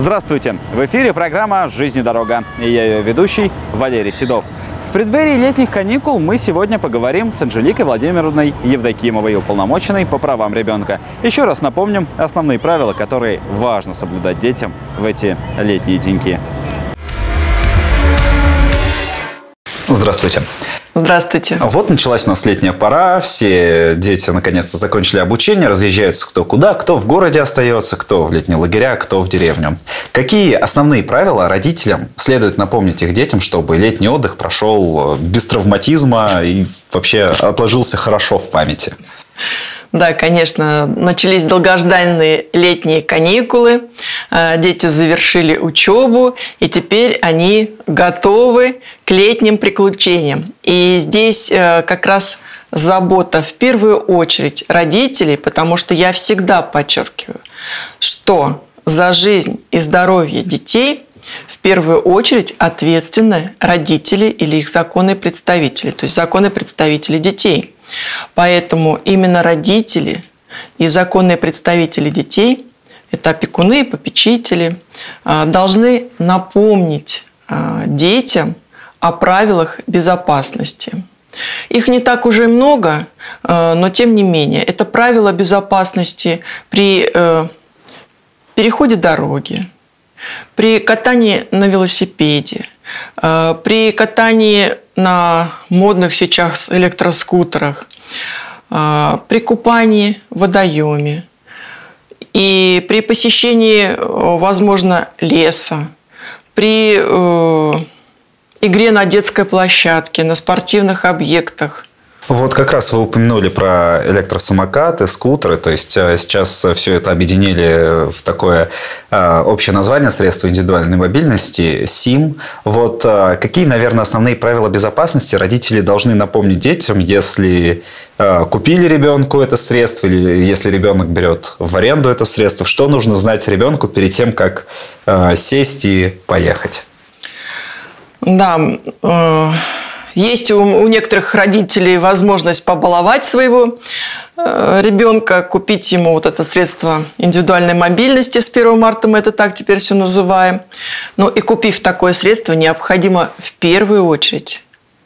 Здравствуйте! В эфире программа «Жизнь и дорога». И я ее ведущий Валерий Седов. В преддверии летних каникул мы сегодня поговорим с Анжеликой Владимировной Евдокимовой, уполномоченной по правам ребенка. Еще раз напомним основные правила, которые важно соблюдать детям в эти летние деньки. Здравствуйте. Здравствуйте. Вот началась у нас летняя пора, все дети наконец-то закончили обучение, разъезжаются кто куда, кто в городе остается, кто в летние лагеря, кто в деревню. Какие основные правила родителям следует напомнить их детям, чтобы летний отдых прошел без травматизма и вообще отложился хорошо в памяти? Да, конечно, начались долгожданные летние каникулы, дети завершили учебу, и теперь они готовы к летним приключениям. И здесь как раз забота в первую очередь родителей, потому что я всегда подчеркиваю, что за жизнь и здоровье детей в первую очередь ответственны родители или их законные представители, то есть законные представители детей. Поэтому именно родители и законные представители детей, это опекуны и попечители, должны напомнить детям о правилах безопасности. Их не так уже много, но тем не менее, это правила безопасности при переходе дороги, при катании на велосипеде, при катании на модных сейчас электроскутерах, при купании в водоеме и при посещении, возможно, леса, при игре на детской площадке, на спортивных объектах. Вот как раз вы упомянули про электросамокаты, скутеры, то есть сейчас все это объединили в такое общее название средства индивидуальной мобильности – СИМ. Вот какие, наверное, основные правила безопасности родители должны напомнить детям, если купили ребенку это средство или если ребенок берет в аренду это средство, что нужно знать ребенку перед тем, как сесть и поехать? Да, есть у некоторых родителей возможность побаловать своего ребенка, купить ему вот это средство индивидуальной мобильности. С 1 марта мы это так теперь все называем. Ну и купив такое средство, необходимо в первую очередь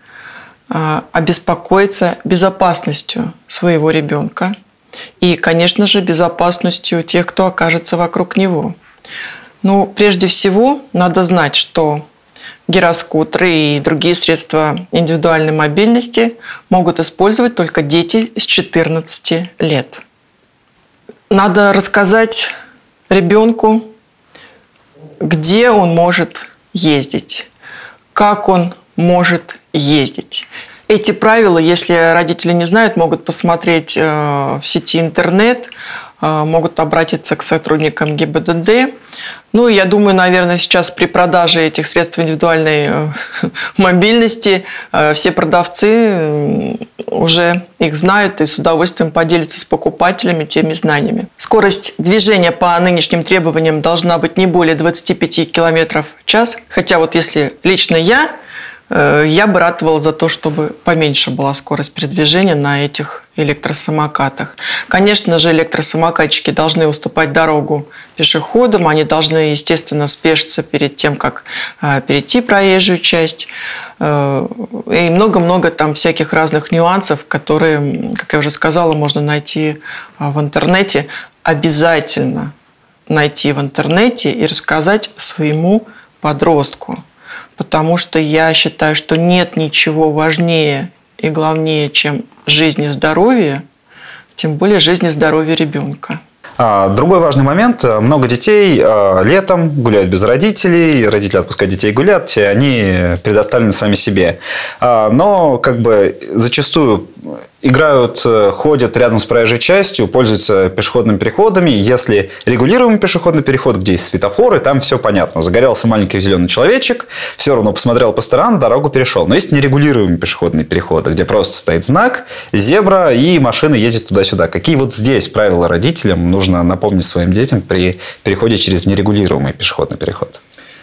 обеспокоиться безопасностью своего ребенка и, конечно же, безопасностью тех, кто окажется вокруг него. Ну, прежде всего, надо знать, что гироскутеры и другие средства индивидуальной мобильности могут использовать только дети с 14 лет. Надо рассказать ребенку, где он может ездить, как он может ездить. Эти правила, если родители не знают, могут посмотреть в сети интернет, могут обратиться к сотрудникам ГИБДД. Ну, я думаю, наверное, сейчас при продаже этих средств индивидуальной мобильности все продавцы уже их знают и с удовольствием поделятся с покупателями теми знаниями. Скорость движения по нынешним требованиям должна быть не более 25 км в час. Хотя вот если лично я бы ратовала за то, чтобы поменьше была скорость передвижения на этих электросамокатах. Конечно же, электросамокатчики должны уступать дорогу пешеходам, они должны, естественно, спешиться перед тем, как перейти проезжую часть. И много-много там всяких разных нюансов, которые, как я уже сказала, можно найти в интернете. Обязательно найти в интернете и рассказать своему подростку. Потому что я считаю, что нет ничего важнее и главнее, чем жизнь и здоровье, тем более жизнь и здоровье ребенка. Другой важный момент. Много детей летом гуляют без родителей, родители отпускают детей гулять, и они предоставлены сами себе. Но как бы зачастую играют, ходят рядом с проезжей частью, пользуются пешеходными переходами. Если регулируемый пешеходный переход, где есть светофоры, там все понятно. Загорелся маленький зеленый человечек, все равно посмотрел по сторонам, дорогу перешел. Но есть нерегулируемые пешеходные переходы, где просто стоит знак, зебра, и машина едет туда-сюда. Какие вот здесь правила родителям нужно напомнить своим детям при переходе через нерегулируемый пешеходный переход?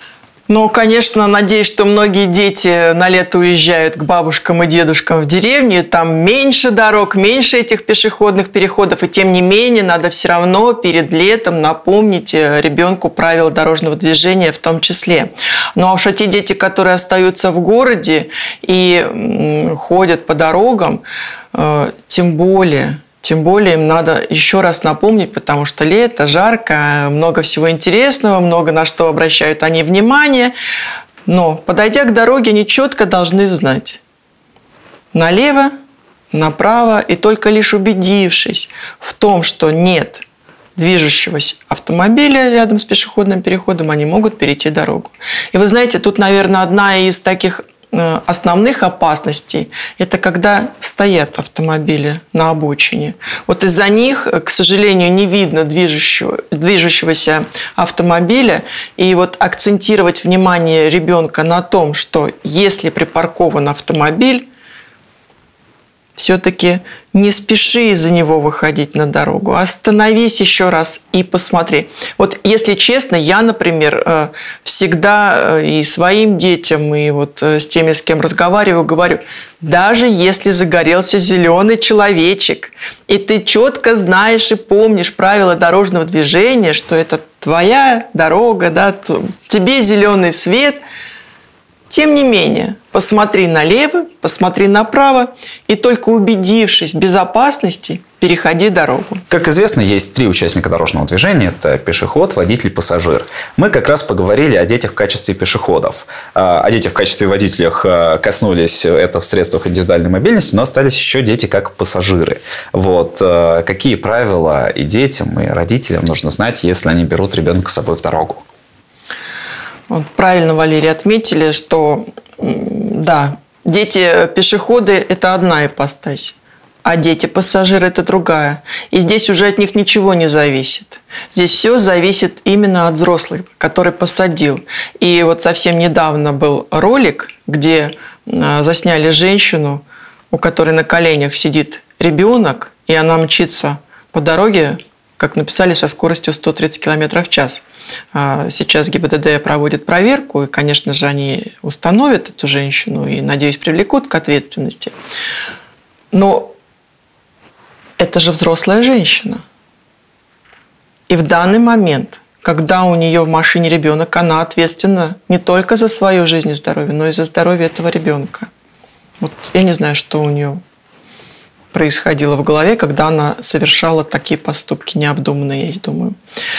Ну, конечно, надеюсь, что многие дети на лето уезжают к бабушкам и дедушкам в деревню. Там меньше дорог, меньше этих пешеходных переходов. И тем не менее, надо все равно перед летом напомнить ребенку правила дорожного движения в том числе. Ну, а уж те дети, которые остаются в городе и ходят по дорогам, тем более им надо еще раз напомнить, потому что лето, жарко, много всего интересного, много на что обращают они внимание. Но, подойдя к дороге, они четко должны знать: налево, направо, и только лишь убедившись в том, что нет движущегося автомобиля рядом с пешеходным переходом, они могут перейти дорогу. И вы знаете, тут, наверное, одна из таких основных опасностей – это когда стоят автомобили на обочине. Вот из-за них, к сожалению, не видно движущегося автомобиля. И вот акцентировать внимание ребенка на том, что если припаркован автомобиль, все-таки не спеши из-за него выходить на дорогу. Остановись еще раз и посмотри. Вот если честно, я, например, всегда и своим детям, и вот с теми, с кем разговариваю, говорю: даже если загорелся зеленый человечек, и ты четко знаешь и помнишь правила дорожного движения, что это твоя дорога, да, тебе зеленый свет, тем не менее, посмотри налево, посмотри направо, и только убедившись в безопасности, переходи дорогу. Как известно, есть 3 участника дорожного движения. Это пешеход, водитель, пассажир. Мы как раз поговорили о детях в качестве пешеходов. О детях в качестве водителей коснулись это в средствах индивидуальной мобильности, но остались еще дети как пассажиры. Вот. Какие правила и детям, и родителям нужно знать, если они берут ребенка с собой в дорогу? Вот правильно, Валерий, отметили, что да, дети-пешеходы – это одна ипостась, а дети-пассажиры – это другая. И здесь уже от них ничего не зависит. Здесь все зависит именно от взрослых, который посадил. И вот совсем недавно был ролик, где засняли женщину, у которой на коленях сидит ребенок, и она мчится по дороге, как написали, со скоростью 130 км в час. Сейчас ГИБДД проводит проверку, и, конечно же, они установят эту женщину и, надеюсь, привлекут к ответственности. Но это же взрослая женщина. И в данный момент, когда у нее в машине ребенок, она ответственна не только за свою жизнь и здоровье, но и за здоровье этого ребенка. Вот я не знаю, что у нее происходило в голове, когда она совершала такие поступки необдуманные, я думаю.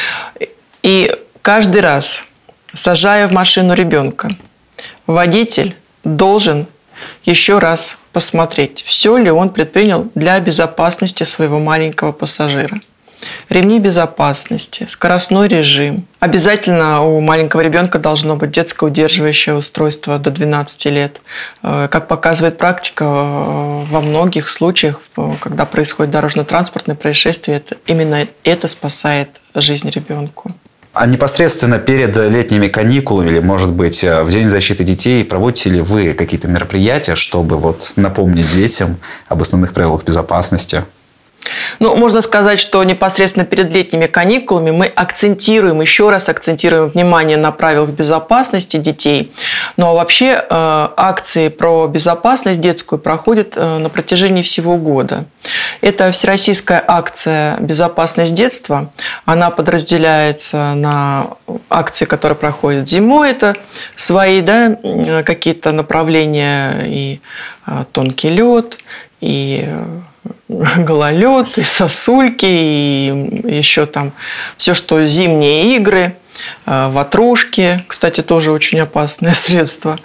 И каждый раз, сажая в машину ребенка, водитель должен еще раз посмотреть, все ли он предпринял для безопасности своего маленького пассажира. Ремни безопасности, скоростной режим. Обязательно у маленького ребенка должно быть детское удерживающее устройство до 12 лет. Как показывает практика, во многих случаях, когда происходит дорожно-транспортное происшествие, именно это спасает жизнь ребенку. А непосредственно перед летними каникулами или, может быть, в День защиты детей проводите ли вы какие-то мероприятия, чтобы вот напомнить детям об основных правилах безопасности? Ну, можно сказать, что непосредственно перед летними каникулами мы еще раз акцентируем внимание на правилах безопасности детей. Ну, а вообще акции про безопасность детскую проходят на протяжении всего года. Это всероссийская акция «Безопасность детства». Она подразделяется на акции, которые проходят зимой. Это свои, да, какие-то направления, и тонкий лед, и гололед, и сосульки, и еще там все, что зимние игры, ватрушки, кстати, тоже очень опасное средство.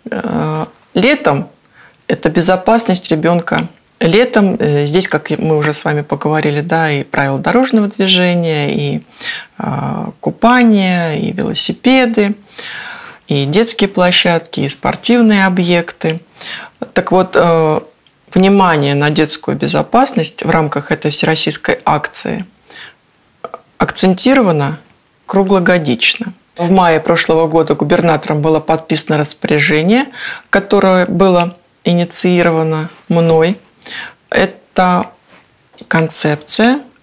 Летом это безопасность ребенка. Летом здесь, как мы уже с вами поговорили, да, и правила дорожного движения, и купание, и велосипеды, и детские площадки, и спортивные объекты. Так вот, внимание на детскую безопасность в рамках этой всероссийской акции акцентировано круглогодично. В мае прошлого года губернатором было подписано распоряжение, которое было инициировано мной. Это концепция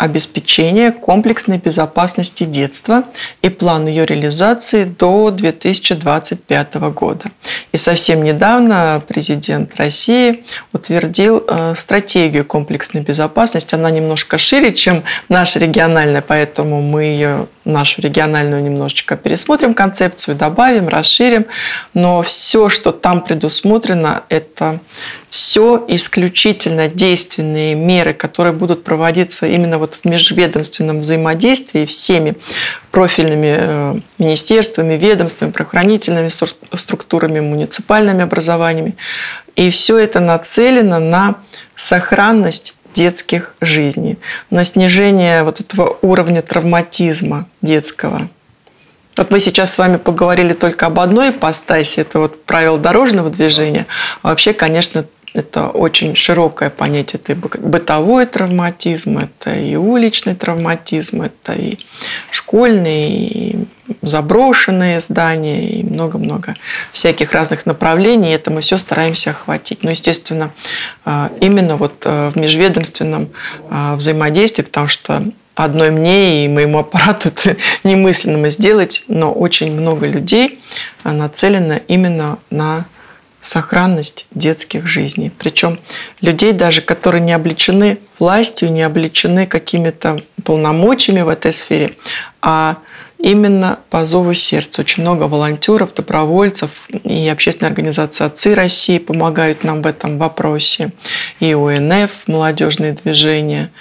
обеспечения комплексной безопасности детства и план ее реализации до 2025 года. И совсем недавно президент России утвердил стратегию комплексной безопасности. Она немножко шире, чем наша региональная, поэтому мы ее, нашу региональную, немножечко пересмотрим концепцию, добавим, расширим. Но все, что там предусмотрено, это все исключительно действенные меры, которые будут проводиться именно вот в межведомственном взаимодействии всеми профильными министерствами, ведомствами, правоохранительными структурами, муниципальными образованиями. И все это нацелено на сохранность детских жизней, на снижение вот этого уровня травматизма детского. Вот мы сейчас с вами поговорили только об одной ипостаси, это вот правила дорожного движения. А вообще, конечно, это очень широкое понятие. Это и бытовой травматизм, это и уличный травматизм, это и школьные, и заброшенные здания, и много-много всяких разных направлений. И это мы все стараемся охватить. Но, естественно, именно вот в межведомственном взаимодействии, потому что одной мне и моему аппарату это немыслимо сделать, но очень много людей нацелено именно на сохранность детских жизней. Причем людей даже, которые не облечены властью, не облечены какими-то полномочиями в этой сфере, а именно по зову сердца. Очень много волонтеров, добровольцев и общественная организация «Отцы России» помогают нам в этом вопросе, и ОНФ, молодежные движения.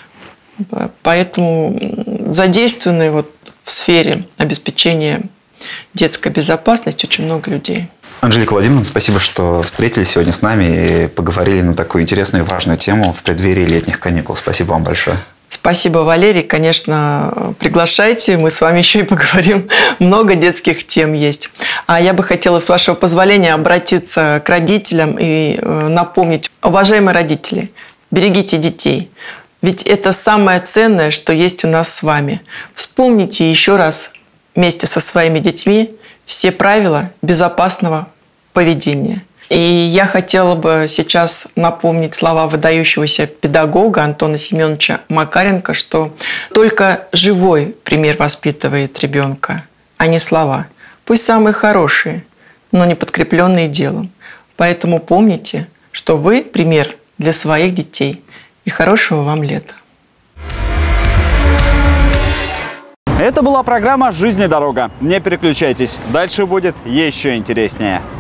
Поэтому задействованы вот в сфере обеспечения детской безопасности очень много людей. Анжелика Владимировна, спасибо, что встретились сегодня с нами и поговорили на такую интересную и важную тему в преддверии летних каникул. Спасибо вам большое. Спасибо, Валерий. Конечно, приглашайте, мы с вами еще и поговорим. Много детских тем есть. А я бы хотела, с вашего позволения, обратиться к родителям и напомнить. Уважаемые родители, берегите детей. Ведь это самое ценное, что есть у нас с вами. Вспомните еще раз вместе со своими детьми все правила безопасного поведения. И я хотела бы сейчас напомнить слова выдающегося педагога Антона Семеновича Макаренко, что только живой пример воспитывает ребенка, а не слова. Пусть самые хорошие, но не подкрепленные делом. Поэтому помните, что вы пример для своих детей. И хорошего вам лета. Это была программа «Жизнь и дорога». Не переключайтесь, дальше будет еще интереснее.